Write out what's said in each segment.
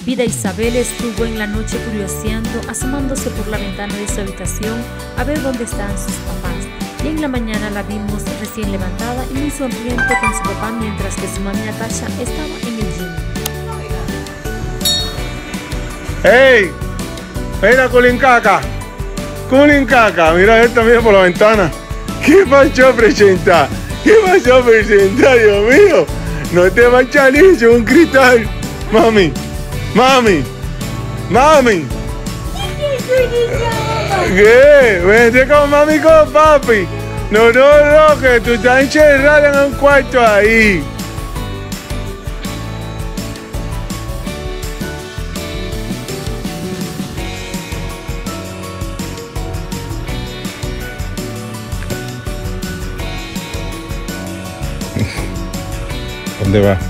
Vida Isabel estuvo en la noche curioseando, asomándose por la ventana de su habitación a ver dónde estaban sus papás. Y en la mañana la vimos recién levantada y muy sonriente con su papá, mientras que su mami Natasha estaba en el gym. ¡Hey! ¡Mira, Culincaca! ¡Culincaca! Mira esto, mira por la ventana. ¿Qué pasó, presenta? ¿Qué pasó, presenta, Dios mío? No te va a echar eso, un cristal. Mami, mami, mami. ¿Qué? Vente con mami y con papi. No, que tú estás encerrada en un cuarto ahí. ¿Dónde va?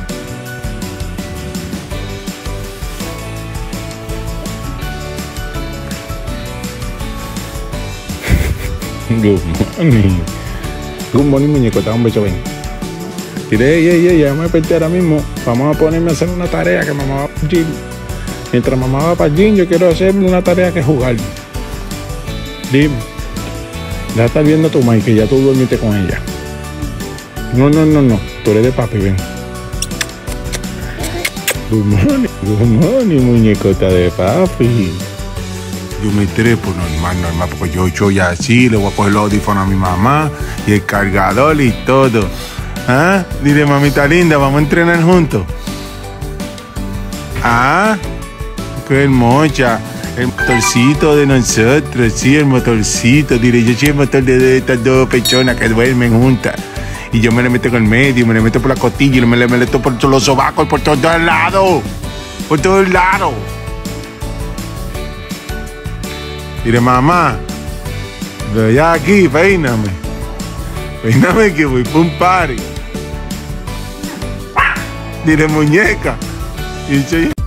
Good morning. Good morning, muñecota, un beso, ven. Diré, ya me desperté ahora mismo. Vamos a ponerme a hacer una tarea que mamá va para el gym. Mientras mamá va para el gym, yo quiero hacer una tarea que es jugar. Dime. Ya estás viendo a tu Mike, que ya tú dormiste con ella. No. Tú eres de papi, ven. Good morning, muñecota de papi. Yo me trepo normal, porque yo ya así, le voy a coger los audífonos a mi mamá y el cargador y todo. ¿Ah? Dile, mamita linda, vamos a entrenar juntos. Ah, qué hermosa. El motorcito de nosotros, sí, el motorcito. Dile, yo soy el motor de estas dos personas que duermen juntas. Y yo me le meto con el medio, me le meto por la costilla y me le meto por los sobacos, por todos lados. Por todos lados. Dile, mamá, pero ya aquí, peíname. Peíname que voy para un party. Dile, muñeca. Y soy...